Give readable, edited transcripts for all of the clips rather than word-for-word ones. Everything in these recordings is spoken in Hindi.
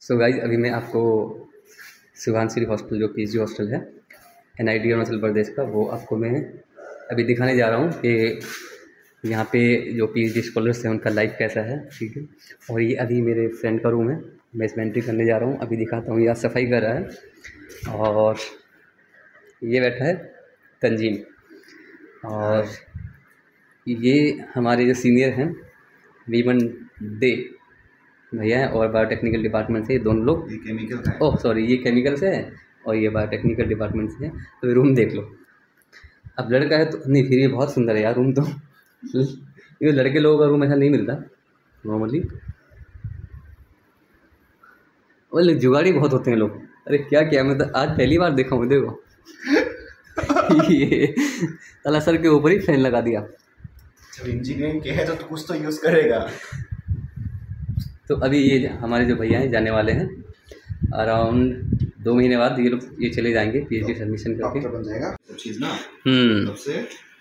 सो गाइज अभी मैं आपको सुभानश्री हॉस्टल जो पीजी हॉस्टल है NIT अरुणाचल प्रदेश का, वो आपको मैं अभी दिखाने जा रहा हूँ कि यहाँ पे जो PhD स्कॉलर्स हैं उनका लाइफ कैसा है। ठीक है, और ये अभी मेरे फ्रेंड का रूम है, मैं इसमें एंट्री करने जा रहा हूँ। अभी दिखाता हूँ, यहाँ सफाई कर रहा है और ये बैठा है तंजीम, और ये हमारे जो सीनियर हैं वीमन डे भैया हैं, और बायोटेक्निकल डिपार्टमेंट से ये दोनों लोग। ये केमिकल है। ओह सॉरी, ये केमिकल से है और ये बायोटेक्निकल डिपार्टमेंट से है। तो रूम देख लो। अब लड़का है तो नहीं, फिर ये बहुत सुंदर है यार रूम तो ये लड़के लोगों का रूम ऐसा नहीं मिलता नॉर्मली, और जुगाड़ी बहुत होते हैं लोग। अरे क्या क्या, मैं तो आज पहली बार देखा हूँ, देखो ये साला सर के ऊपर ही फैन लगा दिया। जब इंजीनियरिंग के है तो कुछ तो यूज़ करेगा। तो अभी ये हमारे जो भैया हैं जाने वाले हैं, अराउंड 2 महीने बाद ये लोग ये चले जाएंगे PhD सबमिशन करके। डॉक्टर बन जाएगा सब चीज़ ना। तब से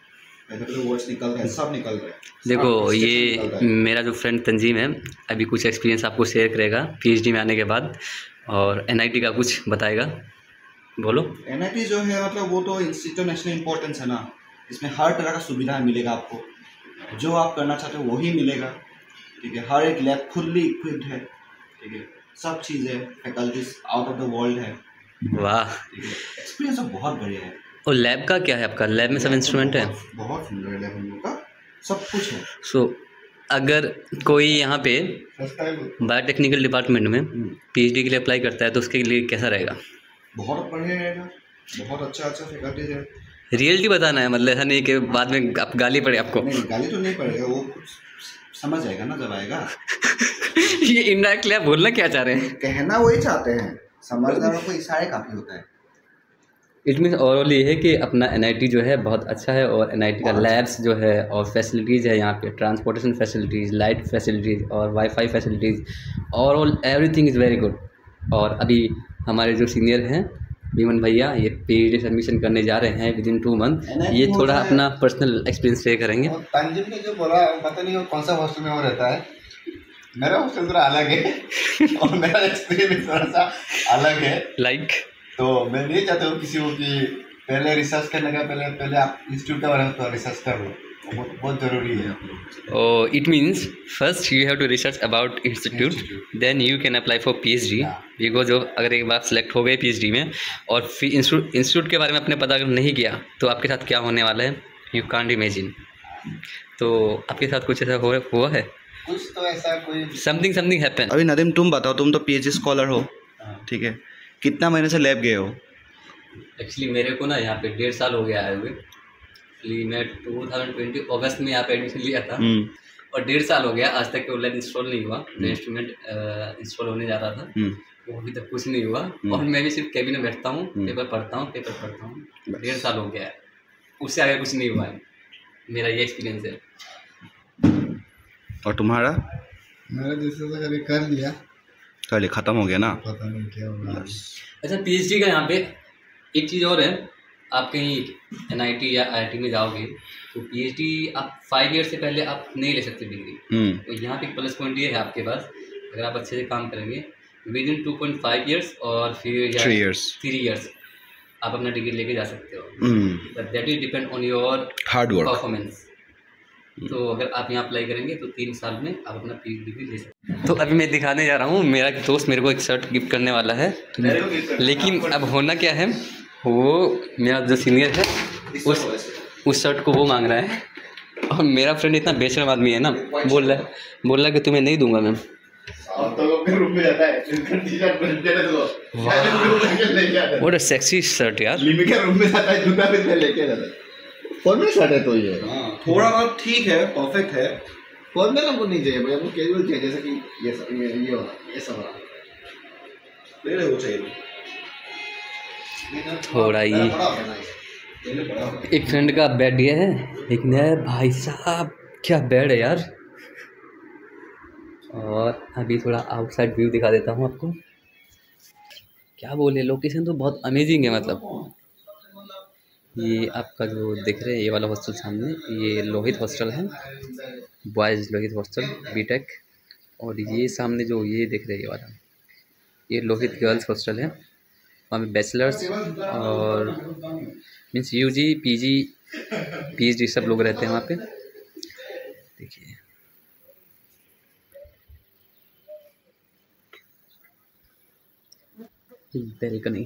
वर्ड्स निकल रहे हैं, सब निकल रहे हैं। देखो ये मेरा जो फ्रेंड तंजीम है अभी कुछ एक्सपीरियंस आपको शेयर करेगा PhD में आने के बाद, और NIT का कुछ बताएगा। बोलो। NIT जो है मतलब वो तो इंटरनेशनल इम्पोर्टेंस है ना, इसमें हर तरह का सुविधा मिलेगा आपको, जो आप करना चाहते हो वही मिलेगा। ठीक है, हर एक लैब फुल्ली इक्विप्ड है। ठीक है, सब चीज़ें faculties out of the world है। वाह, ठीक है, एक्सपीरियंस तो बहुत बढ़िया है। और लैब का क्या है आपका? लैब में सब इंस्ट्रूमेंट है, बहुत सुंदर लैब हम लोग का, सब कुछ है। सो अगर कोई यहाँ पे बायोटेक्निकल डिपार्टमेंट में PhD के लिए अप्लाई करता है तो उसके लिए कैसा रहेगा? बहुत बढ़िया रहेगा, बहुत अच्छा फैकल्टीज है। रियलिटी बताना है, मतलब ऐसा नहीं कि बाद में आप गाली पड़े आपको। नहीं, गाली तो नहीं पड़ेगा, वो समझ जाएगा ना जब आएगा। ये इनडायरेक्टली आप बोलना क्या चाह रहे हैं? कहना वही चाहते हैं, समझदारों को इशारे काफ़ी होता है। इट मीन्स ओवरऑल ये है कि अपना NIT जो है बहुत अच्छा है, और NIT का लैब्स जो है और फैसिलिटीज़ है यहाँ पे, ट्रांसपोर्टेशन फैसिलिटीज़, लाइट फैसिलिटीज़ और WiFi facilities, overall everything is very good. और अभी हमारे जो सीनियर हैं विमन भैया, ये PhD सबमिशन करने जा रहे हैं विदिन 2 मंथ। ये थोड़ा अपना पर्सनल एक्सपीरियंस शेयर करेंगे। तंजीम ने जो बोला पता नहीं वो कौन सा हॉस्टल में वो रहता है, मेरा हॉस्टल थोड़ा अलग है और मेरा एक्सपीरियंस थोड़ा सा अलग है। तो मैं नहीं चाहता हूँ किसी को कि पहले रिसर्च करने का पहले आप इंस्टीट्यूट के बारे में तो रिसर्च कर लो, बहुत ज़रूरी है। Oh, it means first you have to research about institute, then you can apply for PhD. Because जो अगर एक बार सेलेक्ट हो गए PhD में और फिर इंस्टीट्यूट के बारे में आपने पता अगर नहीं किया तो आपके साथ क्या होने वाला है, यू कांट इमेजिन। तो आपके साथ कुछ ऐसा हुआ है? कुछ तो ऐसा कोई समथिंग हैपन। अभी नदीम तुम बताओ, तुम तो PhD स्कॉलर हो, ठीक है, कितना महीने से लैब गए हो? एक्चुअली मेरे को ना यहाँ पे 1.5 साल हो गया आए हुए। मैं 2020 अगस्त में यहाँ पे एडमिशन लिया था और 1.5 साल हो गया, आज तक ऑनलाइन इंस्टॉल नहीं हुआ। मेरा इंस्ट्रूमेंट इंस्टॉल होने जा रहा था, वो अभी तक कुछ नहीं हुआ। और मैं भी सिर्फ कैबिन में बैठता हूँ, पेपर पढ़ता हूँ 1.5 साल हो गया है, उससे आगे कुछ नहीं हुआ है। मेरा ये एक्सपीरियंस है। और तुम्हारा? मेरा जैसे तो कभी कर लिया, ख़त्म हो गया ना, पता नहीं क्या होगा। अच्छा, PhD का यहाँ पे एक चीज़ और है, आप कहीं NIT या IIT में जाओगे तो PhD आप 5 ईयर से पहले आप नहीं ले सकते डिग्री। तो यहाँ पे एक प्लस पॉइंट ये है आपके पास, अगर आप अच्छे से काम करेंगे विदिन 2.5 ईयर्स और फिर 3 ईयर्स आप अपना डिग्री लेके जा सकते हो। But that is depend on your hard work performance. तो अगर आप यहाँ अप्लाई करेंगे तो 3 साल में आप अपना PhD डिग्री ले सकते हैं। तो अभी मैं दिखाने जा रहा हूँ, मेरा दोस्त मेरे को एक शर्ट गिफ्ट करने वाला है, लेकिन अब होना क्या है, वो मेरा जो सीनियर है उस शर्ट को वो मांग रहा है, और मेरा फ्रेंड इतना बेशर्म आदमी है ना, बोल रहा है कि तुम्हें नहीं दूंगा ma'am. What a sexy shirt यार। रूम में जाता है, जूता भी लेके जाता है। फॉर्मल शर्ट है तो ये थोड़ा बहुत ठीक है, परफेक्ट है। फॉर्मल हमको नहीं चाहिए भाई, हमको कैजुअल चाहिए, जैसे कि ये सब ले रहे हो चाहिए थोड़ा ही। एक फ्रेंड का बेड ये है, लेकिन यार भाई साहब क्या बेड है यार। और अभी थोड़ा आउटसाइड व्यू दिखा देता हूँ आपको। क्या बोले, लोकेशन तो बहुत अमेजिंग है। मतलब ये आपका जो दिख रहे हैं ये वाला हॉस्टल सामने, ये लोहित हॉस्टल है, बॉयज़ लोहित हॉस्टल BTech। और ये सामने जो ये दिख रहे हैं ये वाला, ये लोहित गर्ल्स हॉस्टल है, वहाँ पे बैचलर्स और मीन्स यूजी पीजी पीएचडी सब लोग रहते हैं वहाँ पे। देखिए बैल्कनी।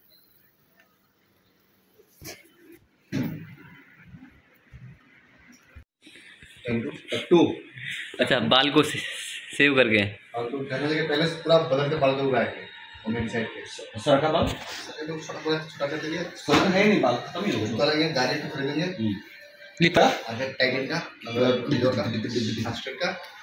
टू अच्छा, बाल को सेव करके और तो कहने लगे पहले से पूरा बदल के बाल को उगाएंगे और मेरी साइड के सर का बाल छोटा कर देंगे। सर है नहीं बाल खत्म ही हो करेंगे, गाड़ी पे खरीदेंगे लिपा आगे टाइगर का मतलब वीडियो का फास्टर का